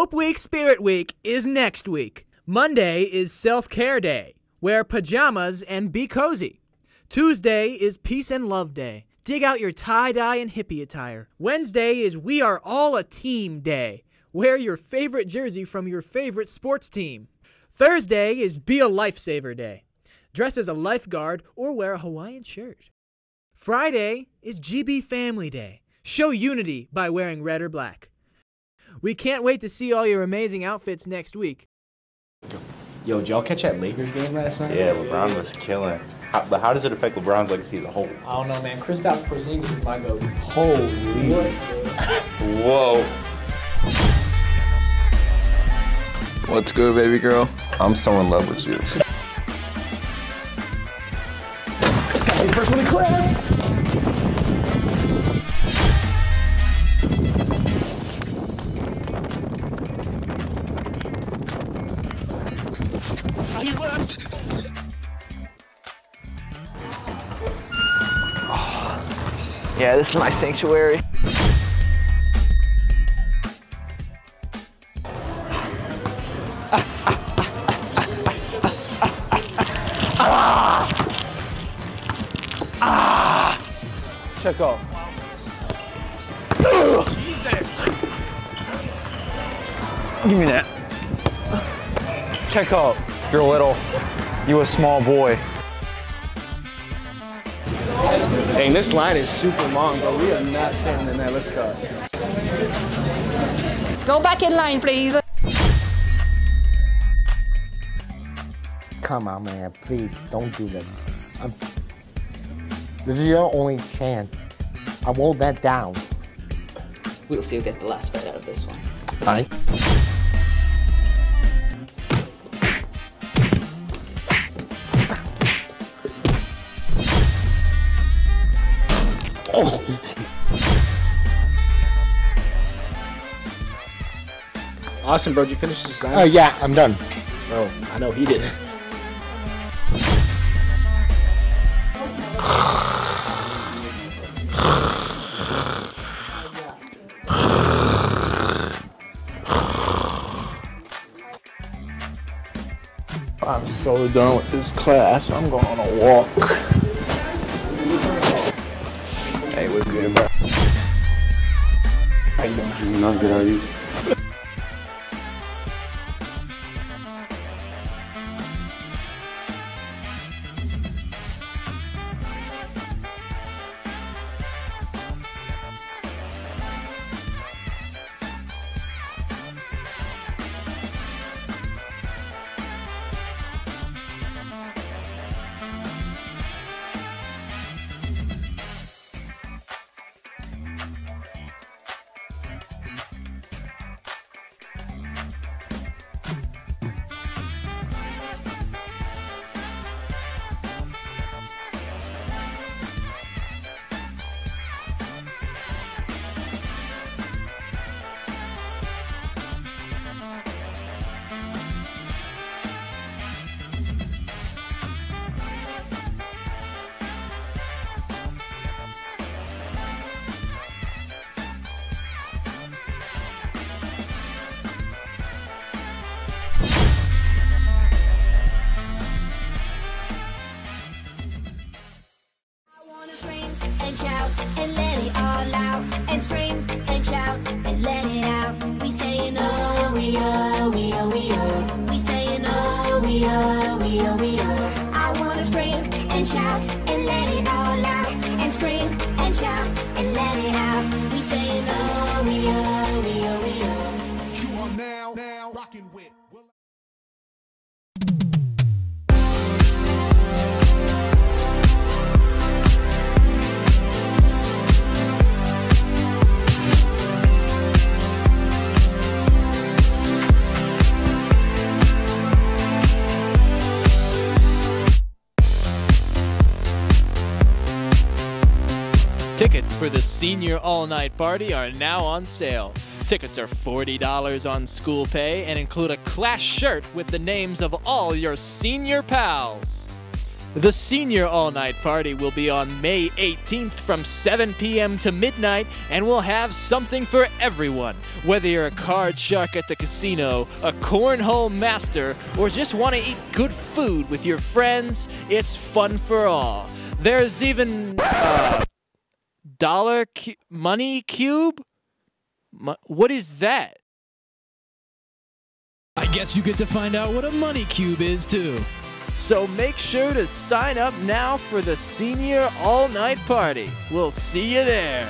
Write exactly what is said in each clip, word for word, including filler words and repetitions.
Hope Week Spirit Week is next week. Monday is Self-Care Day. Wear pajamas and be cozy. Tuesday is Peace and Love Day. Dig out your tie-dye and hippie attire. Wednesday is We Are All a Team Day. Wear your favorite jersey from your favorite sports team. Thursday is Be a Lifesaver Day. Dress as a lifeguard or wear a Hawaiian shirt. Friday is G B Family Day. Show unity by wearing red or black. We can't wait to see all your amazing outfits next week. Yo, did y'all catch that Lakers game last night? Yeah, LeBron was killing. How, but how does it affect LeBron's legacy as a whole? I don't know, man. Kristaps Porzingis is my go. Holy. Whoa. What's good, baby girl? I'm so in love with you. Gotta be first one in class. Yeah, this is my sanctuary. Ah! Ah! Check out. Jesus! Give me that. Check out. You're little. You a small boy. Dang, this line is super long, bro. We are not standing in there. Let's cut. Go back in line, please. Come on, man. Please, don't do this. I'm... This is your only chance. I won't let down. We'll see who gets the last fight out of this one. Fine. Oh. Austin, bro, did you finish this assignment? Oh, uh, yeah, I'm done. Bro, I know he didn't. I'm so done with this class. I'm going on a walk. Hey, what's good, bro? How you doing? Not good, are you? And shout and let it all out, and scream and shout and let it out. We saying oh, we oh, we oh, we oh. We saying oh, we oh, we oh, we oh. I wanna scream and shout and let it all out, and scream and shout and let it out. We saying oh, we oh, we oh, we oh. You are now, now rocking with. Tickets for the senior all-night party are now on sale. Tickets are forty dollars on school pay and include a class shirt with the names of all your senior pals. The senior all-night party will be on May eighteenth from seven p m to midnight, and we'll have something for everyone. Whether you're a card shark at the casino, a cornhole master, or just want to eat good food with your friends, it's fun for all. There's even uh, dollar cu money cube? Mo what is that? I guess you get to find out what a money cube is too. So make sure to sign up now for the senior all-night party. We'll see you there.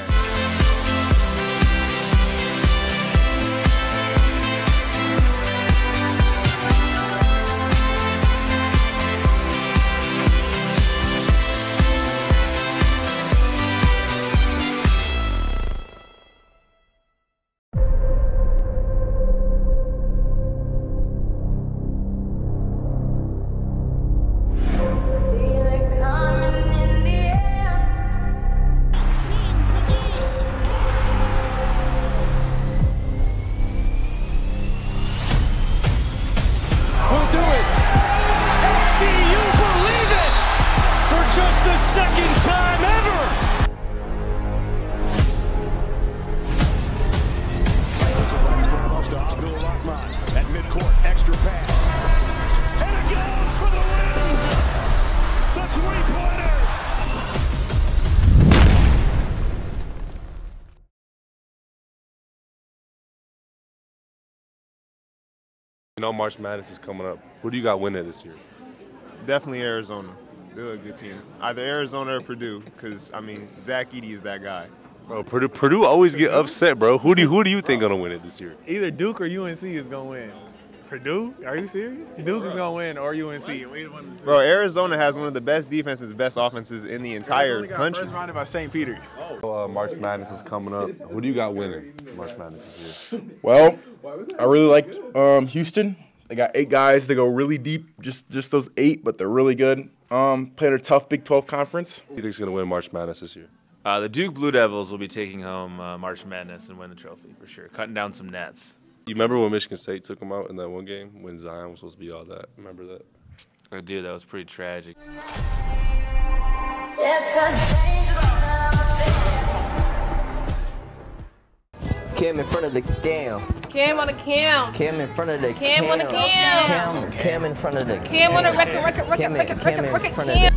You know March Madness is coming up. Who do you got winning this year? Definitely Arizona. They're a good team. Either Arizona or Purdue, because, I mean, Zach Edey is that guy. Bro, Purdue, Purdue always get upset, bro. Who do you, who do you think gonna win it this year? Either Duke or U N C is gonna win. Purdue? Are you serious? Duke is gonna win or U N C. Bro, Arizona has one of the best defenses, best offenses in the entire country. First rounded by Saint Peter's. Uh, March Madness is coming up. Who do you got winning March Madness this year? Well, I really like um, Houston. They got eight guys. They go really deep, just just those eight, but they're really good. Um, playing a tough Big twelve conference. Who do you think's gonna win March Madness this year? Uh, the Duke Blue Devils will be taking home uh, March Madness and win the trophy for sure, cutting down some nets. You remember when Michigan State took them out in that one game when Zion was supposed to be all that? Remember that? I do. That was pretty tragic. Cam in front of the cam. Cam on the cam. Cam in front of the Cam. Cam on the cam. Cam, cam in front of the cam. Cam on the record, record, record, record, record, record, cam.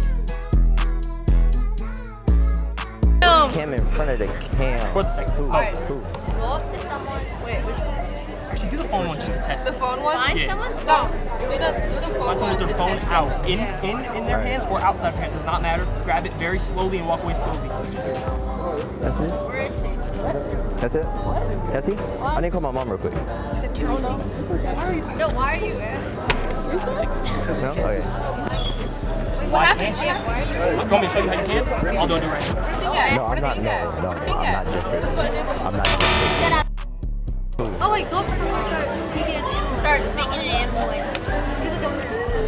Cam in front of the cam. What's the Who? Right. Who? Go up to someone. Wait, which one? Actually, do the phone one just to test. The phone one? Find yeah. someone's phone. Do the, do the phone Find someone one with their to phone test out. it. In, Yeah. in, in their Right. hands or outside their hands, does not matter. Grab it very slowly and walk away slowly. That's this? Where is he? That's it? What? That's he? What? I need to call my mom real quick. He said, no, no. It's okay. Why are you? No, why are you, man? No? Okay. Wait, what happened, Jim? Why are you? You want me to show you how you can? I'll do it right now. No, I'm not. No, no, I'm not different. I'm not different. Oh wait, go up to someone and start speaking in animal. Start speaking in animal language. You look up.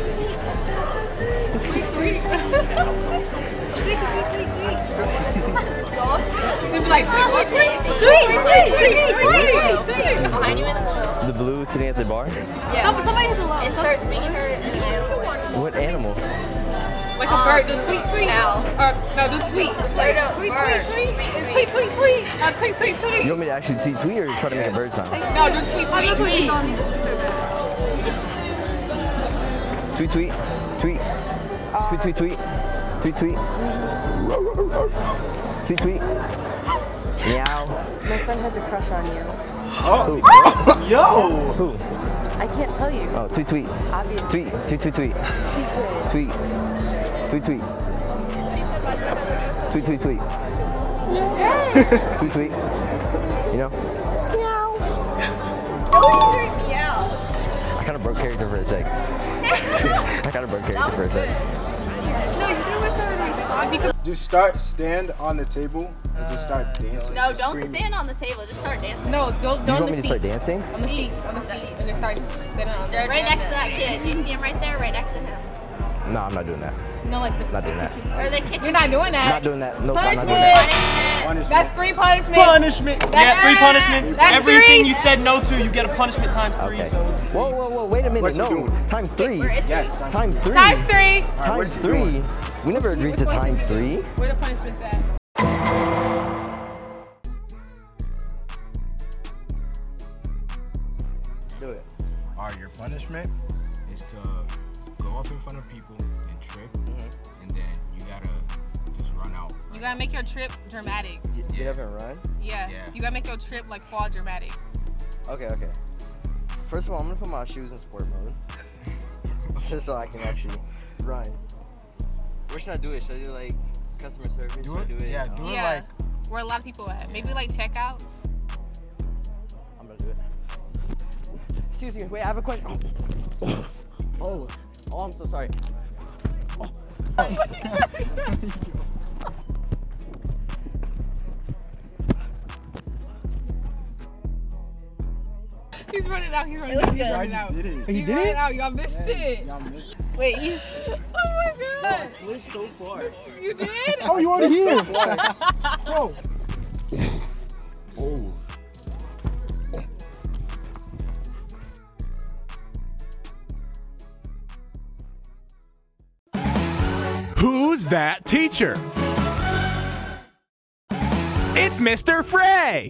Tweet, tweet. Tweet, tweet, tweet, tweet. You'd be like, tweet, tweet, tweet, tweet, tweet, tweet, tweet, tweet. Behind you in the blue. The blue sitting at the bar? Yeah. Some, somebody has a lot. And start speaking her in an animal. What animal? Like a bird. Do tweet, tweet. Or no, do tweet. Like, tweet, tweet, tweet, tweet, tweet, tweet. Uh, tweet, tweet, tweet. You want me to actually tweet tweet or try to make a bird sound? No, do tweet, tweet, tweet. Tweet, tweet, tweet, tweet, tweet, tweet, tweet, tweet, tweet, tweet, meow. My friend has a crush on you. Oh, Yo! Who? I can't tell you. Oh, tweet, tweet, Obviously. tweet, tweet, tweet, tweet, tweet, tweet, tweet, tweet, tweet, tweet, Yes. tweet, tweet. You know? Meow. I kind of broke character for a sec. I kind of broke character for a sec. No, you should have went for a response. Just start, stand on the table, and just start dancing. No, just don't screaming. stand on the table. Just start dancing. No, don't, You don't want me to start dancing? On the seats. On the seats. And just start standing on Right next to that kid. Do you see him right there? Right next to him. No, I'm not doing that. No, like the, Not the doing that. kitchen. Or the kitchen. You're not doing that. Not doing that. Nope, I'm not Punishment. doing that. Punishment. That's three punishments. Punishment. That's yeah, three three. punishments. That's Everything three. you said no to, you get a punishment times three. Okay. So. Whoa, whoa, whoa! Wait a minute. What's he No, doing? times three. Yes, Times three. Times three. All right, Times what's he three. doing? We never agreed to times three. Where the punishments at? Do it. All right, your punishment is to go up in front of people and trip, Mm-hmm. and then you gotta just run out. You gotta make your trip dramatic. Get up and run. Yeah. Yeah. You gotta make your trip like fall dramatic. Okay, okay. First of all, I'm gonna put my shoes in sport mode, just so I can actually run. Where should I do it? Should I do like customer service? Do should I it. do it? Yeah, do it Yeah. like. Where a lot of people at. Maybe like checkouts. I'm gonna do it. Excuse me. Wait, I have a question. Oh, oh, oh I'm so sorry. Oh. He's running out. He's running It out. looks He's good. running I out. did it. He's He did running it? out. Y'all missed it. Y'all missed it. Wait, he's. Oh my god. Switch so far. You did? Oh, you already here. Bro. Oh. Who's that teacher? It's Mister Frey!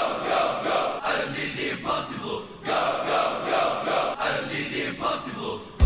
I done did the impossible. Go, go, go, go. I done did the impossible.